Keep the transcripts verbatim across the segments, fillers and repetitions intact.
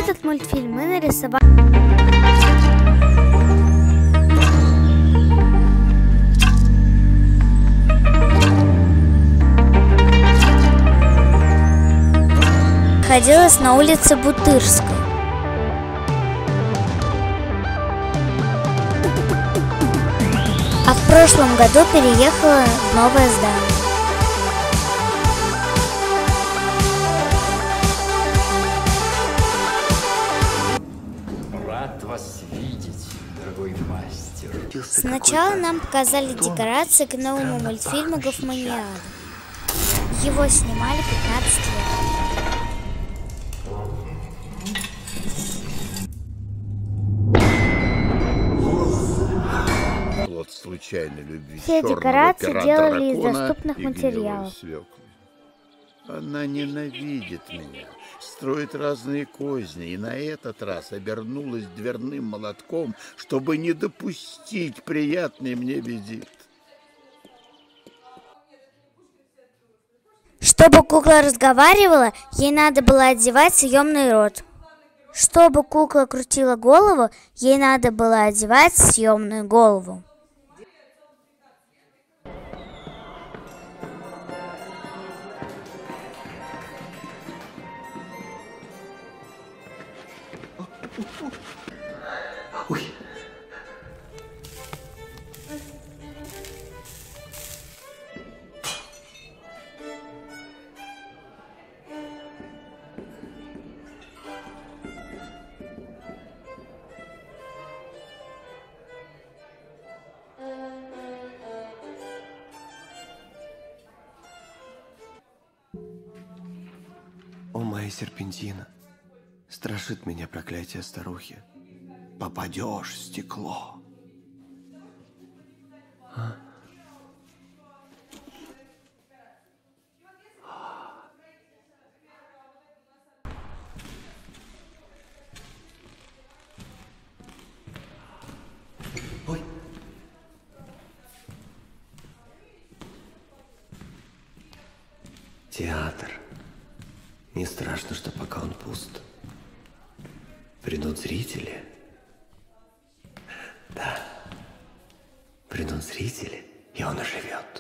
Этот мультфильм мы нарисовали. Находилась на улице Бутырской. А в прошлом году переехала в новое здание. Рад вас видеть, дорогой мастер. Сначала нам показали декорации к новому мультфильму «Гофманиада». Его снимали пятнадцать лет. Плод случайной любви. Все декорации делали из доступных материалов. Она ненавидит меня, строит разные козни, и на этот раз обернулась дверным молотком, чтобы не допустить приятный мне визит. Чтобы кукла разговаривала, ей надо было одевать съемный рот. Чтобы кукла крутила голову, ей надо было одевать съемную голову. Ой. О, моя серпентина, страшит меня проклятие старухи. Попадешь в стекло. А? Ой. Театр. Не страшно, что пока он пуст. Придут зрители. Да. Придут зрители, и он оживет.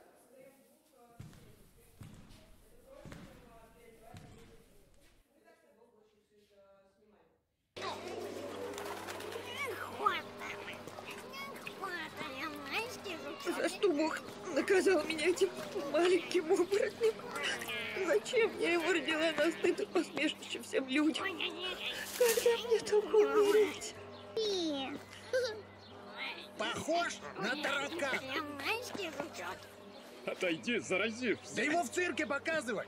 За что Бог наказал меня этим маленьким оборотнем? Зачем я его родила на стыд и посмешище всем людям? Когда мне только умереть? Похож на таракана. Отойди, заразившись. Да его в цирке показывай.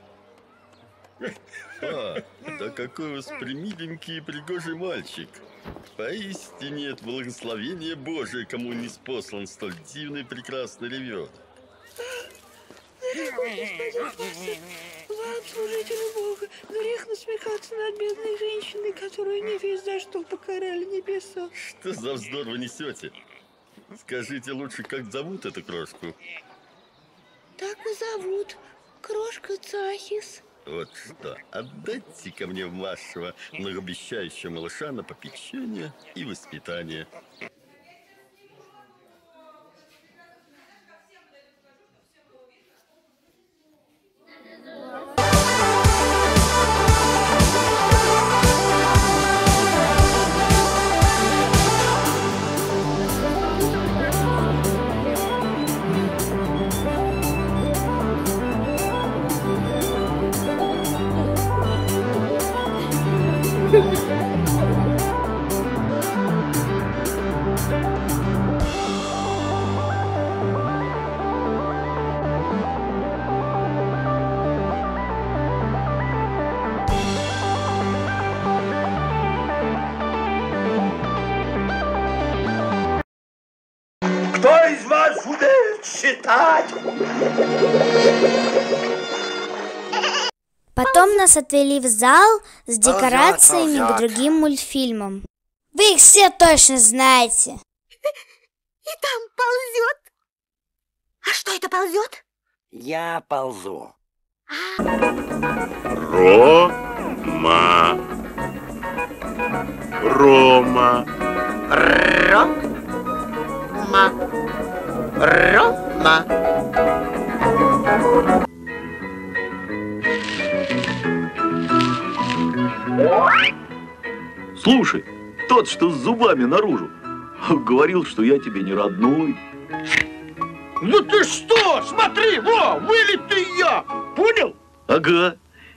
А, да какой у вас примиленький и пригожий мальчик. Поистине это благословение Божие, кому не спослан столь дивный прекрасный ребенок. Вам, служители Бога, грех насмехаться над бедной женщиной, которую не весь за что покарали небеса. Что за вздор вы несете? Скажите лучше, как зовут эту крошку? Так и зовут. Крошка Цахис. Вот что, отдайте ко мне вашего многообещающего малыша на попечение и воспитание. Кто из вас будет считать? Потом нас отвели в зал с декорациями к другим мультфильмам. Вы их все точно знаете. И там ползет. А что это ползет? Я ползу. Рома. Рома. Рома. Рома. Слушай, тот, что с зубами наружу, говорил, что я тебе не родной. Ну ты что? Смотри, во, вылитый я! Понял? Ага.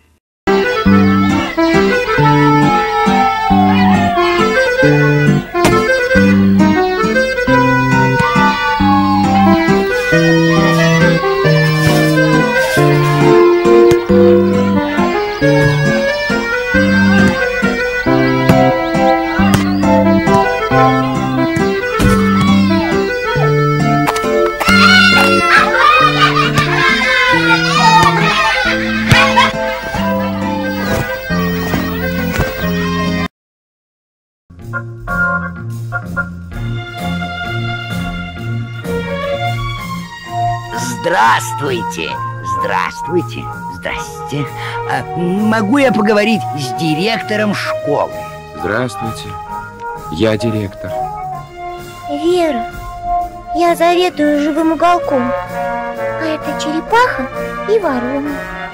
Здравствуйте, здравствуйте, здрасте. А, могу я поговорить с директором школы? Здравствуйте, я директор. Вера, я заведую живым уголком, а это черепаха и ворона.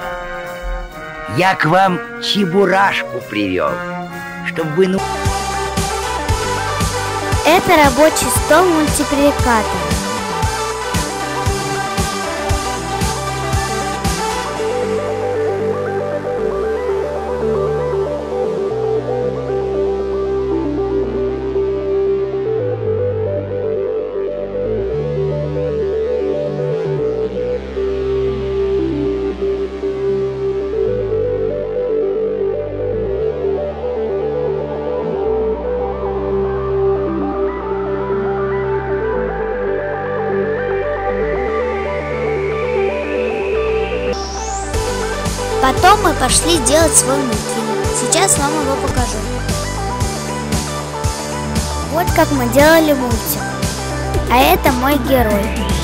Я к вам чебурашку привел, чтобы вы... Ну... Это рабочий стол мультипликатора. Потом мы пошли делать свой мультфильм. Сейчас вам его покажу. Вот как мы делали мультик. А это мой герой.